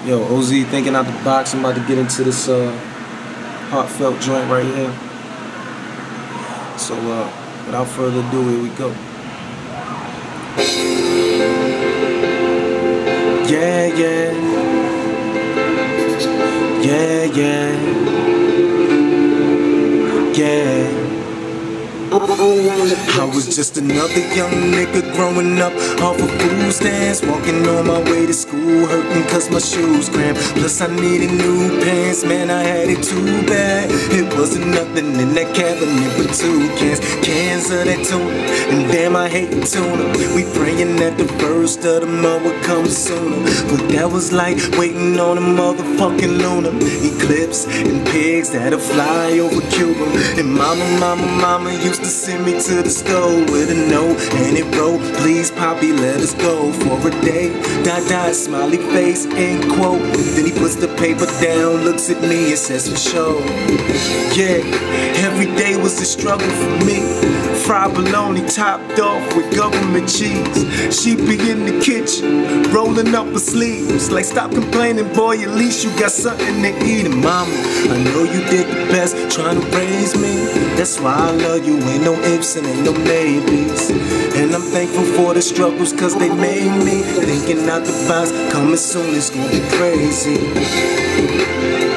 Yo, OZ thinking out the box. I'm about to get into this heartfelt joint right here. So without further ado, here we go. Yeah, yeah. Yeah, yeah. Yeah. I was just another young nigga growing up off of food stands, walking on my way to school, hurting cause my shoes cramped. Plus I needed new pants, man, I had it too bad. It wasn't nothing in that cabinet but two cans of that tuna, and damn I hate tuna. We praying that the first of the month would come sooner, but that was like waiting on a motherfucking lunar eclipse and pigs that'll fly over Cuba. And mama used to send me to the store with a note, and it wrote, please poppy let us go for a day, dot smiley face, end quote. Then he puts the paper down, looks at me and says for sure. Yeah, every day was a struggle for me. Fried bologna topped off with government cheese. She be in the kitchen, rolling up her sleeves, like stop complaining boy, at least you got something to eat. And mama, I know you did the best trying to raise me, that's why I love you, ain't no ifs and ain't no maybes. And I'm thankful for the struggles cause they made me thinking out the box, coming soon it's gonna be crazy.